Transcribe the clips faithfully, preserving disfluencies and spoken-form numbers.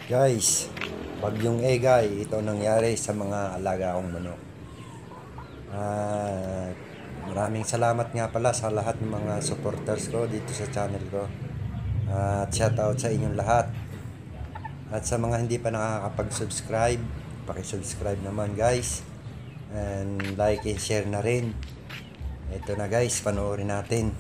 Guys, bagyong Egay, ito nangyari sa mga alaga kong manok. At maraming salamat nga pala sa lahat ng mga supporters ko dito sa channel ko. At shout out sa inyong lahat. At sa mga hindi pa nakakapag-subscribe, paki-subscribe naman guys. And like and share na rin. Ito na guys, panoorin natin.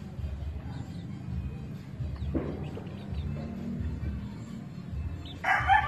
Ah!